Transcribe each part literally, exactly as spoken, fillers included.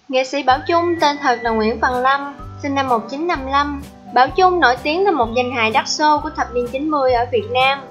Nghệ sĩ Bảo Chung tên thật là Nguyễn Văn Lâm, sinh năm một nghìn chín trăm năm mươi lăm. Bảo Chung nổi tiếng là một danh hài đắt xô của thập niên chín mươi ở Việt Nam.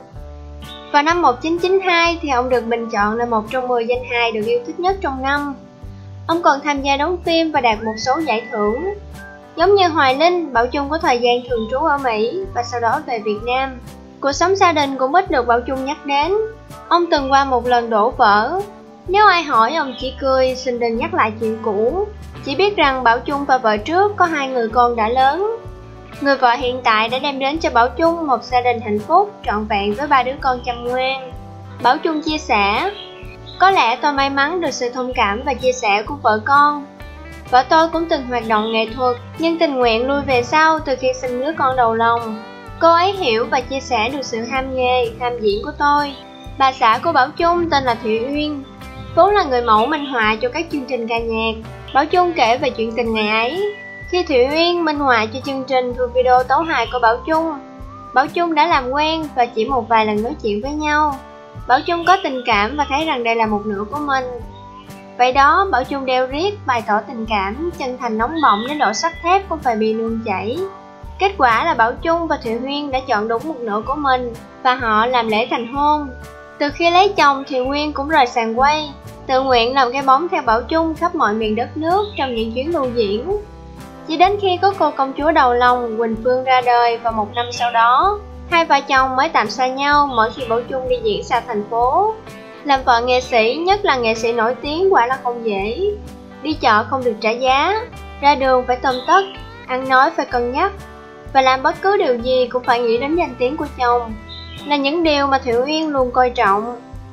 Vào năm một nghìn chín trăm chín mươi hai thì ông được bình chọn là một trong mười danh hài được yêu thích nhất trong năm. Ông còn tham gia đóng phim và đạt một số giải thưởng. Giống như Hoài Linh, Bảo Chung có thời gian thường trú ở Mỹ và sau đó về Việt Nam. Cuộc sống gia đình cũng ít được Bảo Chung nhắc đến. Ông từng qua một lần đổ vỡ. Nếu ai hỏi ông chỉ cười, xin đừng nhắc lại chuyện cũ. Chỉ biết rằng Bảo Chung và vợ trước có hai người con đã lớn. Người vợ hiện tại đã đem đến cho Bảo Chung một gia đình hạnh phúc, trọn vẹn với ba đứa con chăm ngoan. Bảo Chung chia sẻ: có lẽ tôi may mắn được sự thông cảm và chia sẻ của vợ con. Vợ tôi cũng từng hoạt động nghệ thuật, nhưng tình nguyện lui về sau từ khi sinh đứa con đầu lòng. Cô ấy hiểu và chia sẻ được sự ham nghề, ham diễn của tôi. Bà xã của Bảo Chung tên là Thụy Uyên, vốn là người mẫu minh họa cho các chương trình ca nhạc. Bảo Chung kể về chuyện tình ngày ấy. Khi Thụy Uyên minh họa cho chương trình thu video tấu hài của Bảo Chung, Bảo Chung đã làm quen và chỉ một vài lần nói chuyện với nhau. Bảo Chung có tình cảm và thấy rằng đây là một nửa của mình. Vậy đó, Bảo Chung đeo riết, bày tỏ tình cảm, chân thành nóng bỏng đến độ sắt thép cũng phải bị nương chảy. Kết quả là Bảo Chung và Thụy Uyên đã chọn đúng một nửa của mình và họ làm lễ thành hôn. Từ khi lấy chồng, Thụy Uyên cũng rời sàn quay, tự nguyện làm cái bóng theo Bảo Chung khắp mọi miền đất nước trong những chuyến lưu diễn. Chỉ đến khi có cô công chúa đầu lòng Quỳnh Phương ra đời vào một năm sau đó, hai vợ chồng mới tạm xa nhau mỗi khi Bảo Chung đi diễn xa thành phố. Làm vợ nghệ sĩ, nhất là nghệ sĩ nổi tiếng, quả là không dễ. Đi chợ không được trả giá, ra đường phải tôm tất, ăn nói phải cân nhắc, và làm bất cứ điều gì cũng phải nghĩ đến danh tiếng của chồng, là những điều mà Thụy Uyên luôn coi trọng.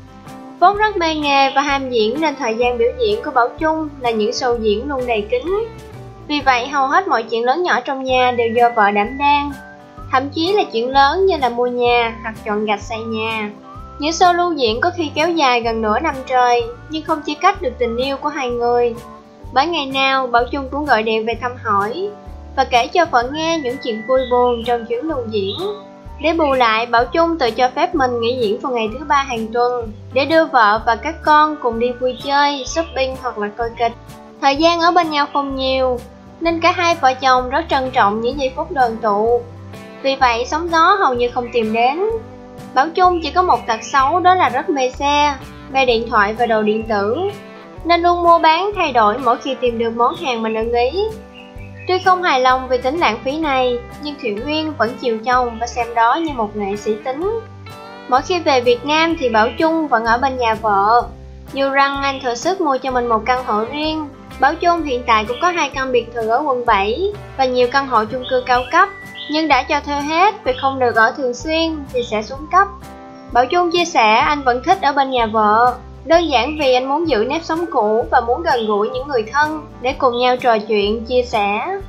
Vốn rất mê nghề và ham diễn nên thời gian biểu diễn của Bảo Chung là những show diễn luôn đầy kín. Vì vậy hầu hết mọi chuyện lớn nhỏ trong nhà đều do vợ đảm đang. Thậm chí là chuyện lớn như là mua nhà hoặc chọn gạch xây nhà. Những show lưu diễn có khi kéo dài gần nửa năm trời, nhưng không chia cách được tình yêu của hai người. Bởi ngày nào Bảo Chung cũng gọi điện về thăm hỏi và kể cho vợ nghe những chuyện vui buồn trong chuyến lưu diễn. Để bù lại, Bảo Chung tự cho phép mình nghỉ diễn vào ngày thứ ba hàng tuần để đưa vợ và các con cùng đi vui chơi, shopping hoặc là coi kịch. Thời gian ở bên nhau không nhiều, nên cả hai vợ chồng rất trân trọng những giây phút đoàn tụ. Vì vậy sóng gió hầu như không tìm đến. Bảo Chung chỉ có một tật xấu, đó là rất mê xe, mê điện thoại và đồ điện tử, nên luôn mua bán thay đổi mỗi khi tìm được món hàng mình ưng ý. Tuy không hài lòng vì tính lãng phí này, nhưng Thụy Uyên vẫn chiều chồng và xem đó như một nghệ sĩ tính. Mỗi khi về Việt Nam thì Bảo Chung vẫn ở bên nhà vợ. Dù rằng anh thừa sức mua cho mình một căn hộ riêng, Bảo Chung hiện tại cũng có hai căn biệt thự ở quận bảy và nhiều căn hộ chung cư cao cấp, nhưng đã cho thuê hết vì không được ở thường xuyên thì sẽ xuống cấp. Bảo Chung chia sẻ anh vẫn thích ở bên nhà vợ, đơn giản vì anh muốn giữ nếp sống cũ và muốn gần gũi những người thân để cùng nhau trò chuyện, chia sẻ.